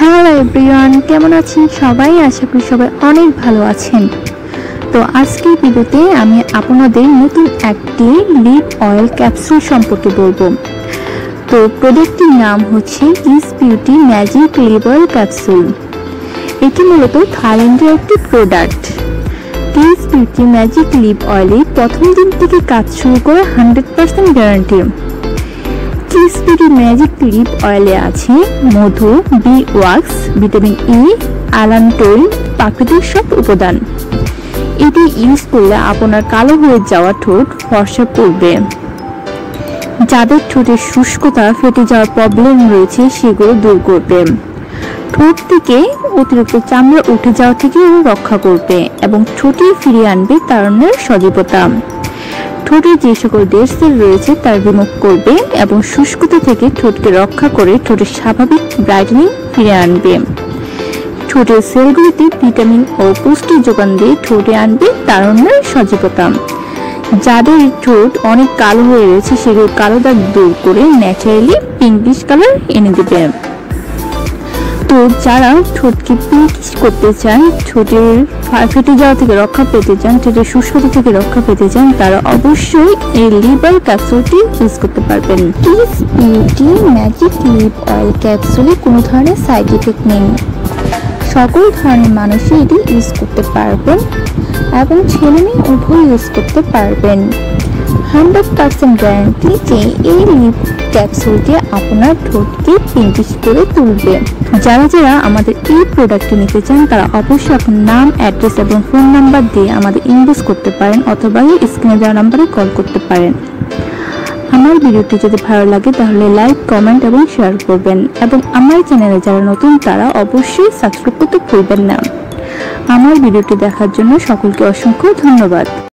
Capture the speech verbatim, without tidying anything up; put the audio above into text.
Hello everyone, কেমন আছেন সবাই? আশা করি সবাই অনেক ভালো আছেন। তো আজকের ভিডিওতে আমি আপনাদের নতুন একটি লিপ অয়েল ক্যাপসুল সম্পর্কে বলবো। তো প্রোডাক্টটির নাম হচ্ছে Kiss beauty magic lip oil capsule. এটি মূলত থাইল্যান্ডের একটি product. Kiss beauty magic lip অয়েলে প্রথম দিন থেকে কাজ শুরু করে হান্ড্রেড পার্সেন্ট গ্যারান্টি। কিস বিউটি ম্যাজিক লিপ অয়েলে আছে মধু, bee wax, vitamin E, allantoin, প্রাকৃতিক সব উপাদান। এটি ইউজ করলে আপনার কালো হয়ে যাওয়া ঠোঁট ফর্সা করবে। যাদের ঠোঁটের শুষ্কতা, ফেটে যাওয়ার প্রবলেম রয়েছে সেগুলো দূর করবে। ঠোঁট থেকে অতিরিক্ত চামড়া উঠে যাওয়া থেকেও রক্ষা করবে এবং ঠোঁটে ফিরিয়ে আনবে তারুণ্যের সজীবতা। ঠোঁটে যে সকল ডেড সেল রয়েছে তার রিমুভ করবে এবং শুষ্কতা থেকে ঠোঁটকে রক্ষা করে ঠোঁটের স্বাভাবিক ব্রাইটেনিং ফিরে আনবে। ঠোঁটের সেলগুলিতে ভিটামিন ও পুষ্টি যোগান দিয়ে ঠোঁটে আনবে তারুণ্যের সজীবতা। যাদের ঠোঁট অনেক কালো হয়ে রয়েছে সেগুলো কালো দাগ দূর করে ন্যাচারালি পিঙ্কিশ কালার এনে দেবে। তো যারা ঠোঁটকে পিঙ্কিশ করতে চান, ঠোঁটের ফেটে যাওয়া থেকে রক্ষা পেতে চান, ঠোঁটের শুষ্কতা থেকে রক্ষা পেতে চান, তারা অবশ্যই এই লিপ অয়েল ক্যাপসুলটি ইউজ করতে পারবেন। Kiss beauty magic lip oil ক্যাপসুলে কোনো ধরনের সাইড এফেক্ট নেই। সকল ধরনের মানুষই এটি ইউজ করতে পারবেন এবং ছেলে মেয়ে উভয় ইউজ করতে পারবেন। হান্ড্রেড পার্সেন্ট গ্যারান্টি যে এই লিপ ক্যাপসুলটি আপনার ঠোঁটকে পিঙ্কিশ করে তুলবে। যারা যারা আমাদের এই প্রোডাক্টটি নিতে চান তারা অবশ্যই আপনার নাম, অ্যাড্রেস এবং ফোন নাম্বার দিয়ে আমাদের ইনবক্স করতে পারেন অথবা স্ক্রিনে দেওয়া নাম্বারে কল করতে পারেন। আমার ভিডিওটি যদি ভালো লাগে তাহলে লাইক, কমেন্ট এবং শেয়ার করবেন এবং আমার চ্যানেলে যারা নতুন তারা অবশ্যই সাবস্ক্রাইব করতে ভুলবেন না। আমার ভিডিওটি দেখার জন্য সকলকে অসংখ্য ধন্যবাদ।